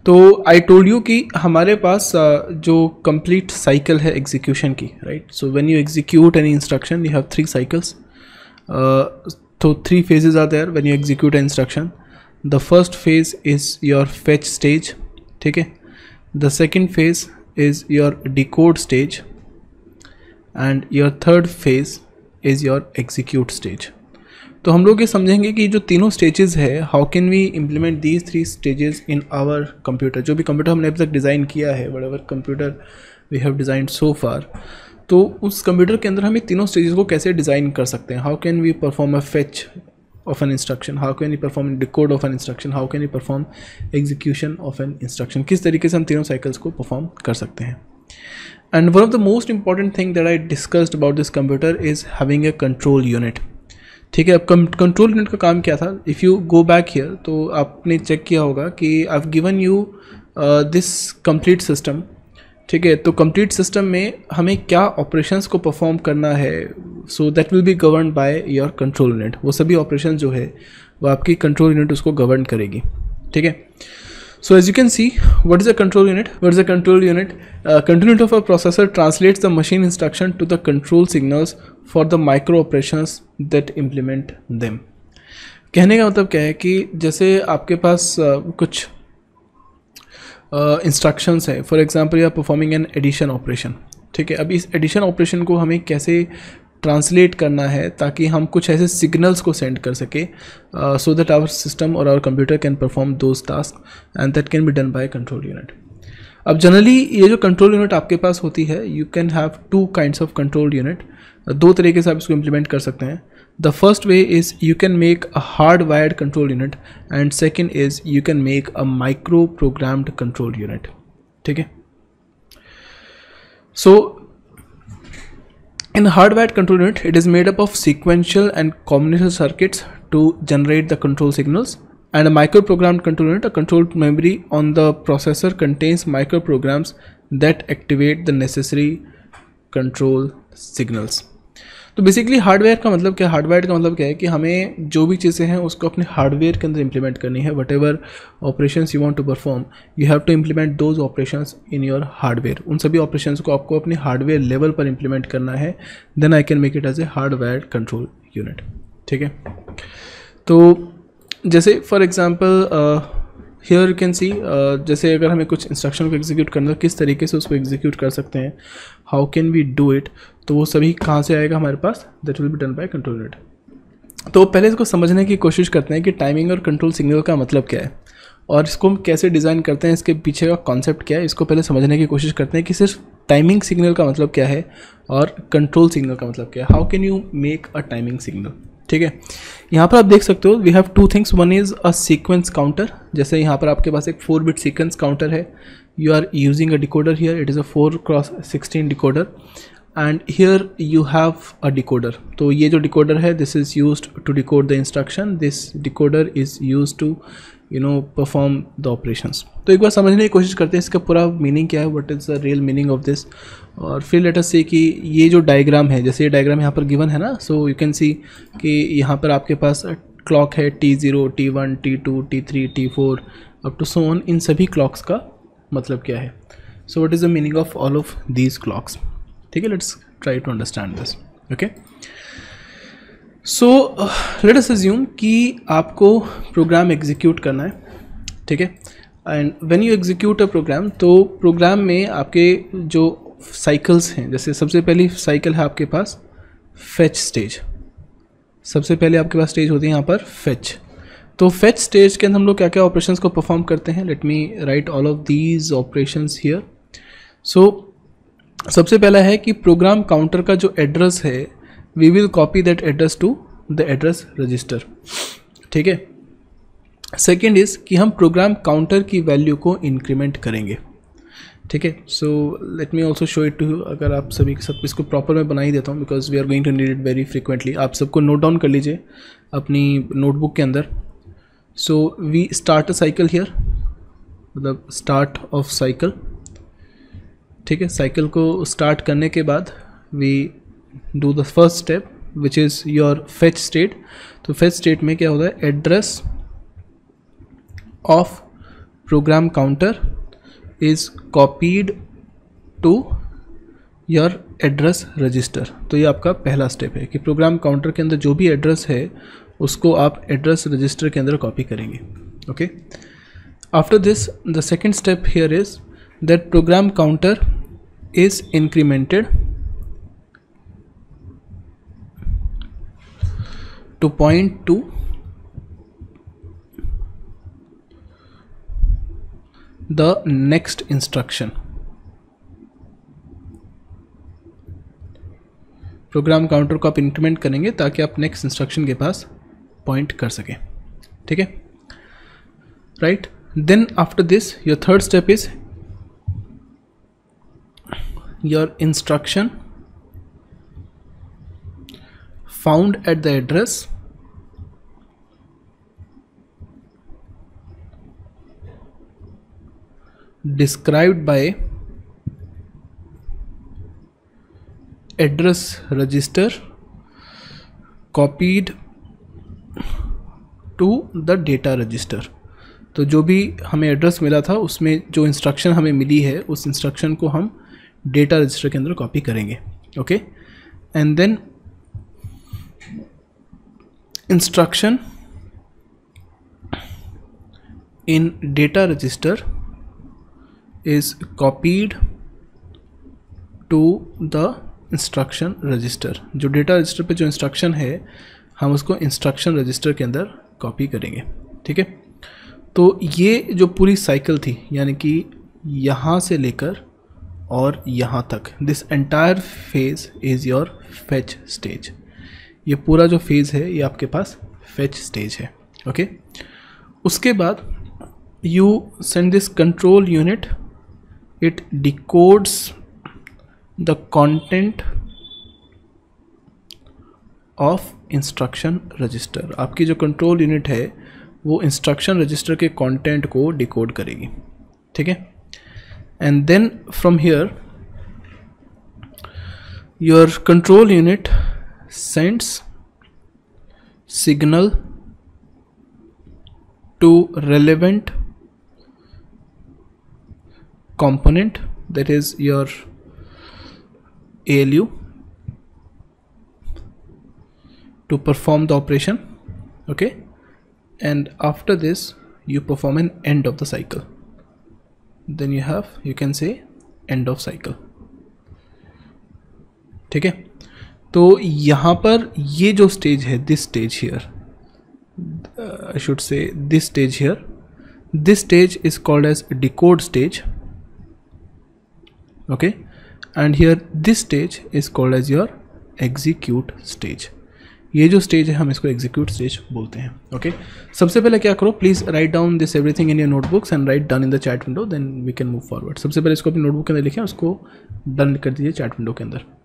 तो I told you कि हमारे पास जो कंप्लीट साइकिल है एग्जीक्यूशन की, right? So when you execute any instruction you have 3 cycles. तो 3 phases are there when you execute an instruction. The first phase is your fetch stage, ठीक है. The second phase is your decode stage and your third phase is your execute stage. तो हम लोग ये समझेंगे कि जो तीनों स्टेजेस है, how can we implement these 3 stages in our computer. जो भी कंप्यूटर हमने अभी तक डिज़ाइन किया है, whatever computer we have designed so far, तो उस कंप्यूटर के अंदर हम ये तीनों स्टेजेस को कैसे डिज़ाइन कर सकते हैं. How can we perform a fetch of an instruction, how can we perform decode of an instruction, how can we perform execution of an instruction. किस तरीके से हम तीनों साइकिल्स को परफॉर्म कर सकते हैं. And one of the most important thing that I discussed about this computer is having a control unit. ठीक है. अब कंट्रोल यूनिट का काम क्या था? If you go back here तो आपने चेक किया होगा कि I have given you this complete system. ठीक है. तो कंप्लीट सिस्टम में हमें क्या ऑपरेशंस को परफॉर्म करना है, so that will be govern by your control unit. वो सभी ऑपरेशंस जो है वो आपकी कंट्रोल यूनिट उसको गवर्न करेगी. ठीक है. So as you can see, what is a control unit? What is a control unit? Control unit of a processor translates the machine instruction to the control signals for the micro operations that implement them. कहने का मतलब क्या है कि जैसे आपके पास कुछ instructions है. For example you are performing an addition operation. ठीक है. अब इस एडिशन ऑपरेशन को हमें कैसे ट्रांसलेट करना है ताकि हम कुछ ऐसे सिग्नल्स को सेंड कर सके सो दैट आवर सिस्टम और our computer can perform those tasks and that can be done by control unit. अब जनरली ये जो कंट्रोल यूनिट आपके पास होती है, you can have 2 kinds of control unit. 2 तरीके से आप इसको इम्प्लीमेंट कर सकते हैं. The first way is you can make a hard wired control unit and second is you can make a micro programmed control unit. ठीक है. So in a hardwired control unit, it is made up of sequential and combinational circuits to generate the control signals. And a microprogrammed control unit, a control memory on the processor, contains microprograms that activate the necessary control signals. तो basically hardware का मतलब क्या, hardware का मतलब क्या है कि हमें जो भी चीज़ें हैं उसको अपने हार्डवेयर के अंदर इंप्लीमेंट करनी है. Whatever operations you want to perform, you have to implement those operations in your hardware. उन सभी ऑपरेशंस को आपको अपने हार्डवेयर लेवल पर इंप्लीमेंट करना है. Then I can make it as a hardware control unit. ठीक है. तो जैसे for example here you can see, जैसे अगर हमें कुछ इंस्ट्रक्शन को एग्जीक्यूट करना है, किस तरीके से उसको एग्जीक्यूट कर सकते हैं, how can we do it, तो वो सभी कहाँ से आएगा हमारे पास, that will be done by control unit. तो पहले इसको समझने की कोशिश करते हैं कि टाइमिंग और कंट्रोल सिग्नल का मतलब क्या है और इसको हम कैसे डिज़ाइन करते हैं, इसके पीछे का कॉन्सेप्ट क्या है. इसको पहले समझने की कोशिश करते हैं कि सिर्फ टाइमिंग सिग्नल का मतलब क्या है और कंट्रोल सिग्नल का मतलब क्या है. How can you make a timing signal. ठीक है. यहाँ पर आप देख सकते हो we have 2 things. One is a sequence counter. जैसे यहाँ पर आपके पास एक 4-bit सीक्वेंस काउंटर है. You are using a decoder here. It is a 4x16 decoder and here you have a decoder. तो ये जो डिकोडर है this is used to decode the instruction. This decoder is used to perform the operations. तो एक बार समझने की कोशिश करते हैं इसका पूरा मीनिंग क्या है, what is the real meaning of this. और फिर लेट अस से कि ये जो डायग्राम है, जैसे ये डायग्राम यहाँ पर गिवन है ना, सो यू कैन सी कि यहाँ पर आपके पास क्लॉक है T0, T1, T2, T3, T4 up to so on. इन सभी क्लॉक्स का मतलब क्या है. So what is the meaning of all of these clocks. ठीक है. Let's try to understand this. Okay. So let us assume कि आपको प्रोग्राम एग्जीक्यूट करना है. ठीक है. And when you execute a program, तो प्रोग्राम में आपके जो साइकिल्स हैं, जैसे सबसे पहली साइकिल है आपके पास फेच स्टेज. सबसे पहले आपके पास स्टेज होती है यहाँ पर फेच. तो फेच स्टेज के अंदर हम लोग क्या क्या ऑपरेशंस को परफॉर्म करते हैं. Let me write all of these operations here. So सबसे पहला है कि प्रोग्राम काउंटर का जो एड्रेस है we will copy that address to the address register. ठीक है. सेकेंड इज़ कि हम प्रोग्राम काउंटर की वैल्यू को इंक्रीमेंट करेंगे. ठीक है. So let me also show it to you. अगर आप सभी सब इसको प्रॉपर मैं बना ही देता हूँ because we are going to need it very frequently. आप सबको नोट डाउन कर लीजिए अपनी नोटबुक के अंदर. So we start a cycle here, मतलब स्टार्ट ऑफ साइकिल. ठीक है. साइकिल को स्टार्ट करने के बाद we do the first step which is your fetch state. तो फेच स्टेट में क्या होता है, address of program counter is copied to your address register। तो ये आपका पहला स्टेप है कि प्रोग्राम काउंटर के अंदर जो भी एड्रेस है उसको आप एड्रेस रजिस्टर के अंदर कॉपी करेंगे। Okay, after this the second step here is that program counter is incremented to point to the next instruction। Program counter को आप इंक्रीमेंट करेंगे ताकि आप नेक्स्ट इंस्ट्रक्शन के पास पॉइंट कर सकें। ठीक है, right. Then after this your third step is your instruction found at the address described by address register copied to the data register। तो जो भी हमें एड्रेस मिला था उसमें जो इंस्ट्रक्शन हमें मिली है उस इंस्ट्रक्शन को हम डेटा रजिस्टर के अंदर कॉपी करेंगे। Okay, and then instruction in data register is copied to the instruction register. जो डेटा रजिस्टर पे जो इंस्ट्रक्शन है हम उसको इंस्ट्रक्शन रजिस्टर के अंदर कॉपी करेंगे। ठीक है, तो ये जो पूरी साइकिल थी यानी कि यहाँ से लेकर और यहाँ तक, this entire phase is your fetch stage. ये पूरा जो फेज है ये आपके पास फेच स्टेज है। ओके, उसके बाद you send this control unit, it decodes the content of instruction register. आपकी जो कंट्रोल यूनिट है वो इंस्ट्रक्शन रजिस्टर के कंटेंट को डिकोड करेगी। ठीक है, and then from here your control unit sends signal to relevant component, that is your ALU, to perform the operation. Okay, and after this you perform an end of the cycle, then you can say end of cycle। ठीक है, तो यहाँ पर ये जो stage है, this stage here, I should say this stage here, this stage is called as decode stage. Okay, and here this stage is called as your execute stage. ये जो स्टेज है हम इसको एग्जीक्यूट स्टेज बोलते हैं। Okay, सबसे पहले क्या करो, please write down this everything in your notebooks and write done in the chat window, then we can move forward. सबसे पहले इसको अपनी नोटबुक के अंदर लिखें, उसको डन कर दीजिए चैट विंडो के अंदर।